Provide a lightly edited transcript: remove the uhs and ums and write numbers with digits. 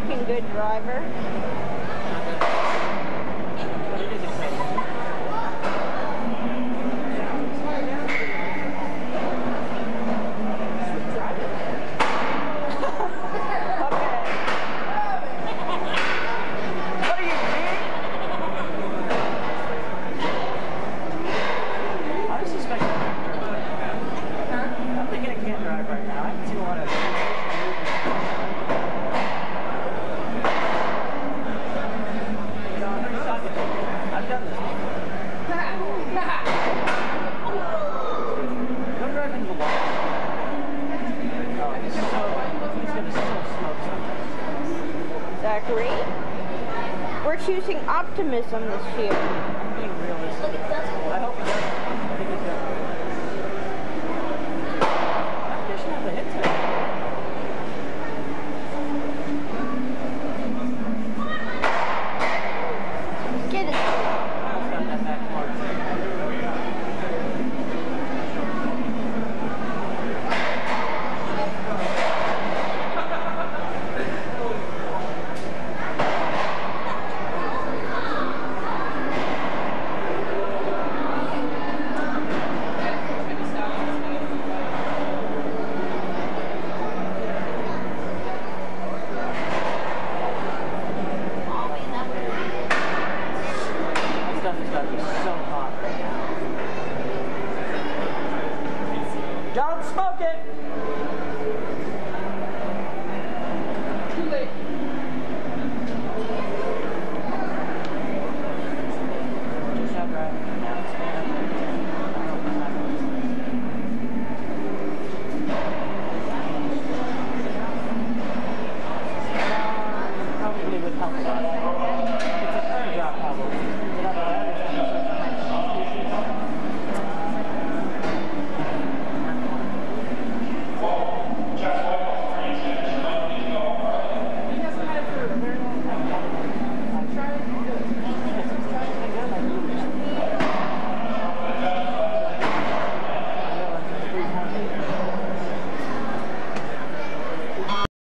freaking good driver. We're choosing optimism this year. I'm being realistic. I hope he does. I think he's good. They should have the hit today. Get it. Almost got that back mark. Don't smoke it! Too late. Just have right now. Probably would help a lot.